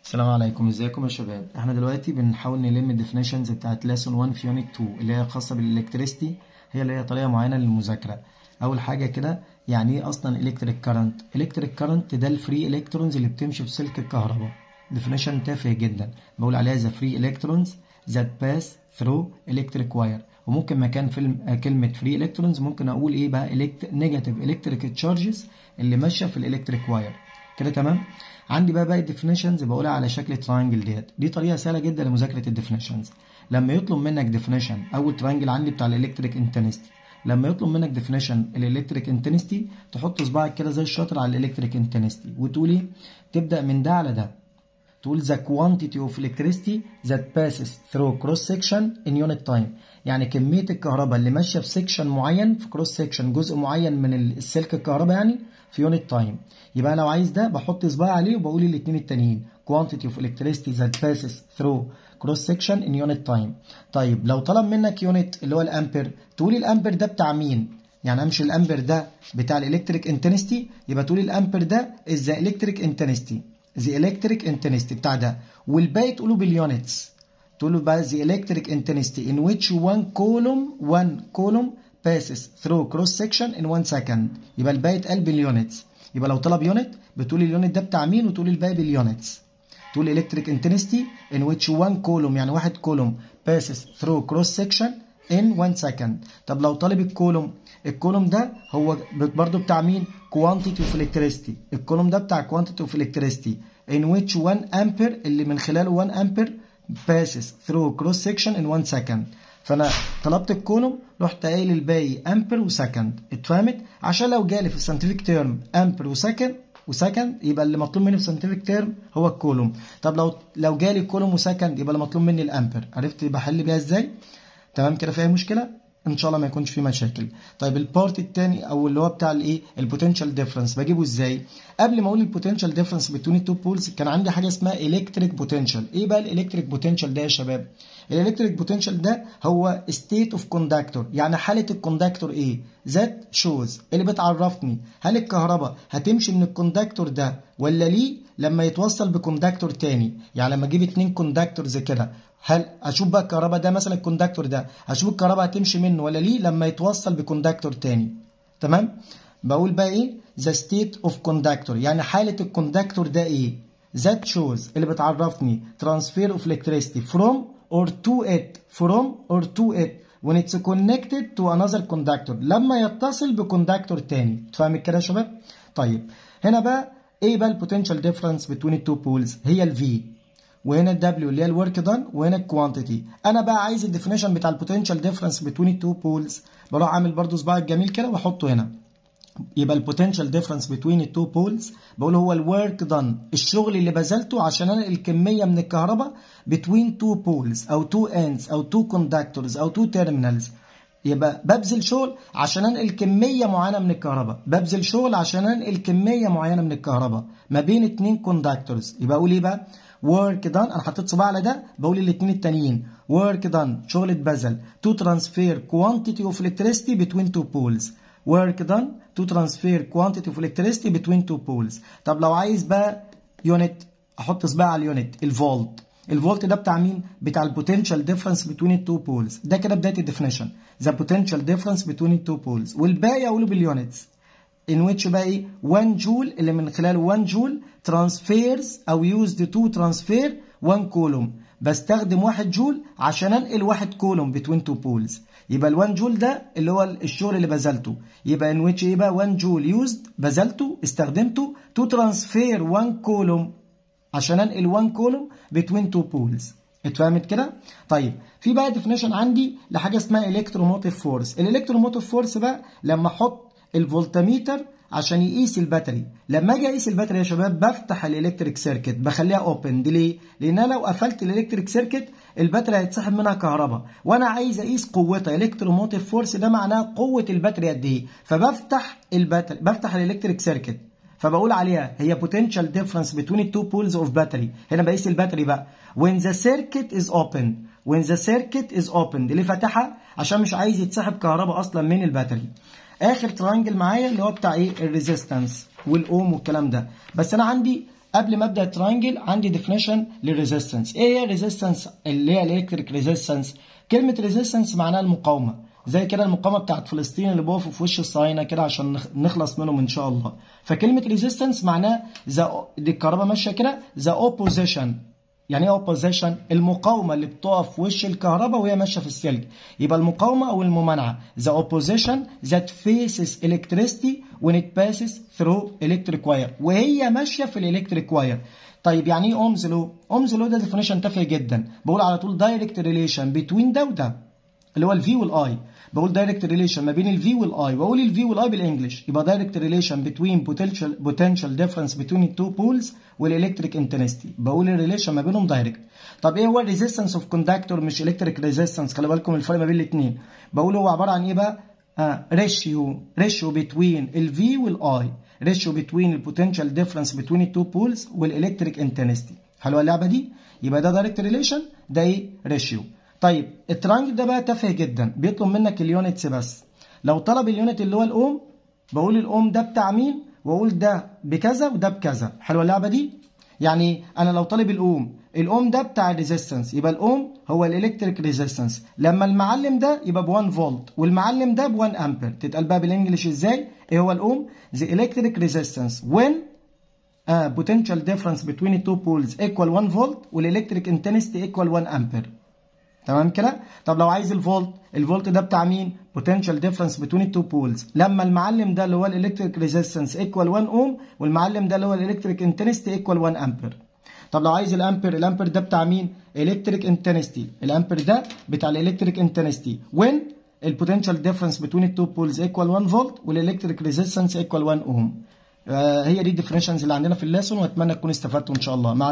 السلام عليكم، ازيكم يا شباب؟ احنا دلوقتي بنحاول نلم الديفينيشنز بتاعت ليسون 1 في يونت 2 اللي هي خاصه بالالكتريستي. هي اللي هي طريقه معينه للمذاكره. اول حاجه كده، يعني ايه اصلا الكتريك كارنت؟ الكتريك كارنت ده الفري الكترونز اللي بتمشي في سلك الكهرباء. ديفينيشن تافه جدا، بقول عليها ذا فري الكترونز ذات باس ثرو الكتريك واير. وممكن مكان كلمه فري الكترونز ممكن اقول ايه بقى؟ نيجاتيف الكتريك تشارجز اللي ماشيه في الالكتريك واير. كده تمام. عندي بقى باقي الديفينيشنز بقولها على شكل تريانجل. دي طريقه سهله جدا لمذاكره الديفينيشنز. لما يطلب منك ديفينيشن، اول تريانجل عندي بتاع الالكتريك انتنستي، لما يطلب منك ديفينيشن الالكتريك انتنستي تحط صباعك كده زي الشاطر على الالكتريك انتنستي وتقول ايه؟ تبدا من ده على ده، تقول the quantity of electricity that passes through cross section in unit time. يعني كمية الكهرباء اللي ماشية في سيكشن معين، في كروس سيكشن، جزء معين من السلك الكهرباء يعني في يونت تايم. يبقى لو عايز ده بحط صباعي عليه وبقول الاثنين التانيين quantity of electricity that passes through cross section in unit time. طيب لو طلب منك يونت اللي هو الامبير، تقول الامبير ده بتاع مين؟ يعني امشي الامبير ده بتاع الالكتريك انتنستي، يبقى تقول الامبير ده is the electric intensity. the electric intensity بتاع ده، والباقي تقولوا باليونتس. تقولوا بقى the electric intensity in which one column passes through cross section in 1 second. يبقى الباقي اتقال باليونتس. يبقى لو طلب يونت بتقول اليونت ده بتاع مين وتقول الباقي باليونتس. تقول electric intensity in which one column، يعني واحد كولوم passes through cross section in 1 second. طب لو طالب الكولوم ده هو برضو بتاع مين؟ quantity of electricity. الكولوم ده بتاع quantity of electricity in which 1 ampere، اللي من خلاله 1 ampere passes through cross section in 1 second. فانا طلبت الكولوم، رحت قايل الباقي امبر وسكند. اتفهمت؟ عشان لو جالي في الساينتفك تيرم امبر وسكند يبقى اللي مطلوب مني في الساينتفك تيرم هو الكولوم. طب لو جالي كولوم وسكند يبقى اللي مطلوب مني الامبر. عرفت بحل بيها ازاي؟ تمام كده؟ فيها مشكله؟ ان شاء الله ما يكونش فيه مشاكل. طيب البارت الثاني او اللي هو بتاع الايه؟ البوتنشال ديفرنس، بجيبه ازاي؟ قبل ما اقول البوتنشال ديفرنس بين التو بولز كان عندي حاجه اسمها الكتريك بوتنشال. ايه بقى الالكتريك بوتنشال ده يا شباب؟ الالكتريك بوتنشال ده هو ستيت اوف كوندكتور، يعني حاله الكوندكتور ايه؟ ذات شوز، اللي بتعرفني هل الكهرباء هتمشي من الكوندكتور ده ولا ليه لما يتوصل بكوندكتور تاني. يعني لما اجيب 2 كوندكتورز كده، هل اشوف بقى الكهرباء ده مثلا الكوندكتور ده هشوف الكهرباء هتمشي منه ولا ليه لما يتوصل بكوندكتور تاني. تمام؟ بقول بقى ايه؟ the state of conductor، يعني حالة الكوندكتور ده ايه؟ that shows، اللي بتعرفني transfer of electricity from or to it when it's connected to another conductor، لما يتصل بكوندكتور تاني. تفهم كده يا شباب؟ طيب هنا بقى ايه بقى البوتنشال ديفرنس بين التو بولز؟ هي الفي، وهنا الدبليو اللي هي الورك دان، وهنا الكوانتيتي. انا بقى عايز الديفينيشن بتاع البوتنشال ديفرنس بين التو بولز، بروح اعمل برضو صباع الجميل كده واحطه هنا. يبقى البوتنشال ديفرنس بين التو بولز بقول هو الورك دان، الشغل اللي بذلته عشان انقل الكميه من الكهرباء بين تو بولز او تو اندز او تو كوندكتورز او تو تيرمينالز. يبقى ببذل شغل عشان انقل كميه معينه من الكهرباء، ببذل شغل عشان انقل كميه معينه من الكهرباء ما بين 2 كوندكتورز. يبقى اقول ايه بقى؟ work done، انا حطيت صباع على ده بقول الاثنين التانيين work done، شغل اتبذل to transfer quantity of electricity between two poles. work done to transfer quantity of electricity between two poles. طب لو عايز بقى يونت، احط صباع على اليونت. الفولت ده بتاع مين؟ بتاع البوتنشال ديفرنس بين التو بولز. ده كده بدايه الديفينيشن، ذا بوتنشال ديفرنس بين التو بولز، والباقي اقوله باليونتس. in which بقى ايه؟ 1 جول، اللي من خلاله 1 جول transfers او used to transfer 1 كولوم. بستخدم 1 جول عشان انقل 1 كولوم between two poles. يبقى ال1 جول ده اللي هو الشغل اللي بذلته. يبقى in which ايه بقى؟ 1 جول used، بذلته استخدمته to transfer 1 كولوم عشان انقل 1 كولوم between two poles. اتفهمت كده؟ طيب في بقى ديفينيشن عندي لحاجه اسمها الكتروموتيف فورس. الالكتروموتيف فورس بقى لما احط الفولتميتر عشان يقيس الباتري. لما اجي اقيس الباتري يا شباب بفتح الالكتريك سيركت، بخليها اوبن. دي ليه؟ لان انا لو قفلت الالكتريك سيركت الباتري هيتسحب منها كهرباء، وانا عايز اقيس قوتها. الكتروموتيف فورس ده معناها قوه الباتري قد ايه. فبفتح الباتري، بفتح الالكتريك سيركت، فبقول عليها هي potential difference between two poles of battery. هنا بقيس الباتري بقى when the circuit is open. اللي فاتحها عشان مش عايز يتسحب كهرباء اصلا من الباتري. اخر ترانجل معايا اللي هو بتاع ايه؟ الريزيستنس والاوم والكلام ده. بس انا عندي قبل ما ابدا التراينجل عندي ديفينيشن للريزيستنس. ايه هي الريزيستنس اللي هي الالكتريك ريزيستنس؟ كلمه ريزيستنس معناها المقاومه، زي كده المقاومه بتاعت فلسطين اللي بيقفوا في وش الصهاينه كده عشان نخلص منهم ان شاء الله. فكلمه ريزيستنس معناها دي الكهرباء ماشيه كده ذا اوبوزيشن. يعني ايه اوبوزيشن؟ المقاومه اللي بتقف في وش الكهرباء وهي ماشيه في السلك، يبقى المقاومه او الممانعه ذا اوبوزيشن ذات فيسز الكتريستي when it passes through electric wire، وهي ماشيه في الالكتريك واير. طيب يعني ايه اومز لو؟ اومز لو ده ديفينيشن تافه جدا، بقول على طول دايركت ريليشن بين ده وده اللي هو الفي والاي. بقول دايركت ريليشن ما بين الفي والاي، واقول الفي والاي بالانجلش، يبقى دايركت ريليشن بتوين بوتنشال ديفرنس بتوين التو بولز والالكتريك انتنستي، بقول الريليشن ما بينهم دايركت. طب ايه هو الريزيستنس اوف كوندكتور مش الكتريك ريزيستنس؟ خلي بالكم الفرق ما بين الاثنين. بقول هو عباره عن ايه بقى؟ ريشيو بتوين الفي والاي، ريشيو بتوين البوتنشال ديفرنس بتوين التو بولز والالكتريك انتنستي. حلوه اللعبه دي؟ يبقى ده دايركت ريليشن، ده ايه؟ ريشيو. طيب الترانجل ده بقى تافه جدا، بيطلب منك اليونتس بس. لو طلب اليونت اللي هو الاوم، بقول الاوم ده بتاع مين، واقول ده بكذا وده بكذا. حلوه اللعبه دي؟ يعني انا لو طالب الاوم ده بتاع الريزيستنس، يبقى الاوم هو الالكتريك ريزيستنس، لما المعلم ده يبقى ب 1 فولت والمعلم ده ب 1 امبير. تتقال بقى بالانجلش ازاي؟ ايه هو الاوم؟ the electric resistance when potential difference between the two poles equal 1 volt والالكتريك intensity equal 1 امبير. تمام كده؟ طب لو عايز الفولت ده بتاع مين؟ potential difference between the two poles لما المعلم ده اللي هو الالكتريك ريزيستنس equal 1 اوم والمعلم ده اللي هو الالكتريك انتنستي equal 1 امبير. طب لو عايز الامبير ده بتاع مين؟ الكتريك انتنستي. الامبير ده بتاع الالكتريك انتنستي when البوتنشال ديفرنس between the two poles equal 1 فولت والالكتريك ريزيستنس equal 1 اوم. هي دي الديفينيشنز اللي عندنا في الليسون، واتمنى تكونوا استفدتوا ان شاء الله.